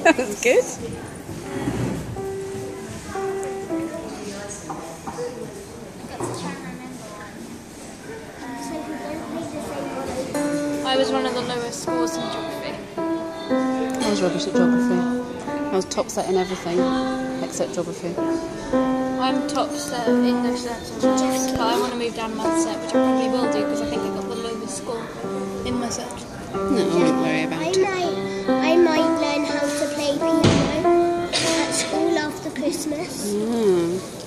That's good. I was one of the lowest scores in geography. I was rubbish at geography. I was top set in everything except geography. I'm top set English set, but I want to move down maths set, which I probably will do because I think I got the lowest score in my set. No, I wouldn't worry about it. I might learn how to play piano at school after Christmas.